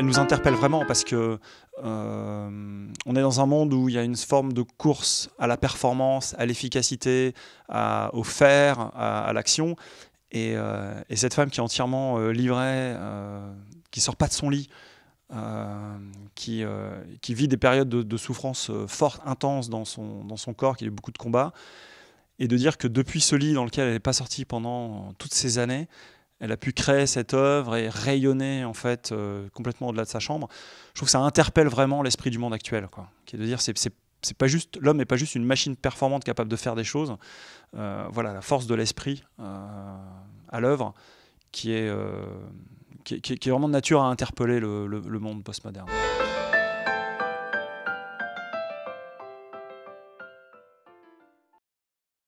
elle nous interpelle vraiment parce que on est dans un monde où il y a une forme de course à la performance, à l'efficacité, au faire, à l'action. Et cette femme qui est entièrement livrée, qui sort pas de son lit, qui vit des périodes de souffrance fortes, intenses dans son corps, qui a eu beaucoup de combats, et de dire que depuis ce lit dans lequel elle n'est pas sortie pendant toutes ces années, elle a pu créer cette œuvre et rayonner en fait complètement au-delà de sa chambre. Je trouve que ça interpelle vraiment l'esprit du monde actuel, quoi. Qui est de dire c'est pas juste, l'homme n'est pas juste une machine performante capable de faire des choses. Voilà, la force de l'esprit à l'œuvre qui est vraiment de nature à interpeller le monde postmoderne.